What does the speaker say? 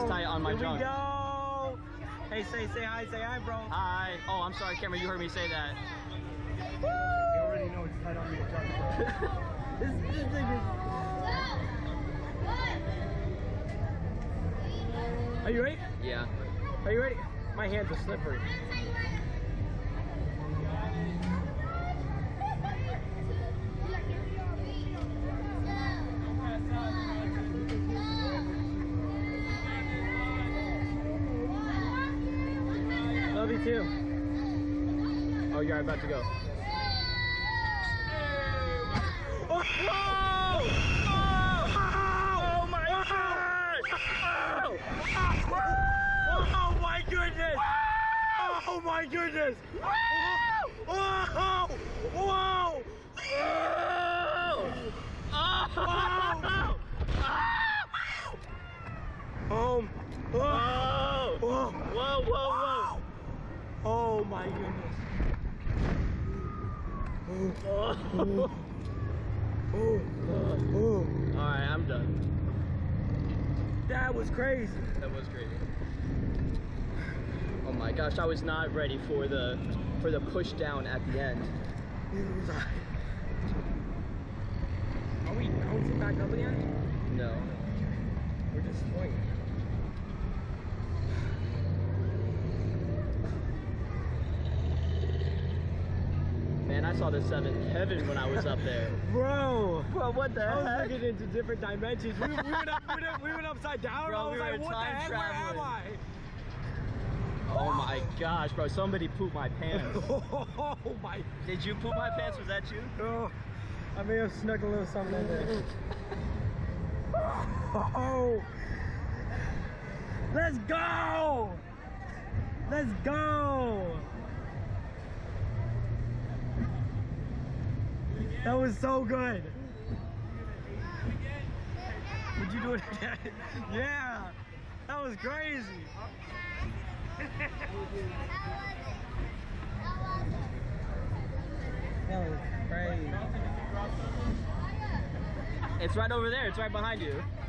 tight on my Here junk. we go. Hey, say hi, bro. Hi. Oh, I'm sorry, Cameron. You heard me say that. You already know it's tight on your junk, bro. This thing is... Are you ready? Yeah. Are you ready? My hands are slippery. Love you too. Oh, you're about to go. Oh, oh my gosh! Oh my goodness! Oh my goodness! Whoa! Whoa! Whoa! Oh my goodness! Alright, I'm done. That was crazy. That was crazy. Oh my gosh, I was not ready for the push down at the end. Are we bouncing back up again? No. We're just swinging. Man, I saw the seventh heaven when I was up there. Bro, What the I was heck? looking into different dimensions. We went upside down. Bro, I was we were like, what the time heck? Where am traveling. I? Oh my gosh, bro, somebody pooped my pants. Oh my. Did you poop my pants? Was that you? Oh, I may have snuck a little something in there. Oh, let's go! Let's go! That was so good. Would you do it again? Yeah, that was crazy. That was crazy. It's right over there. It's right behind you.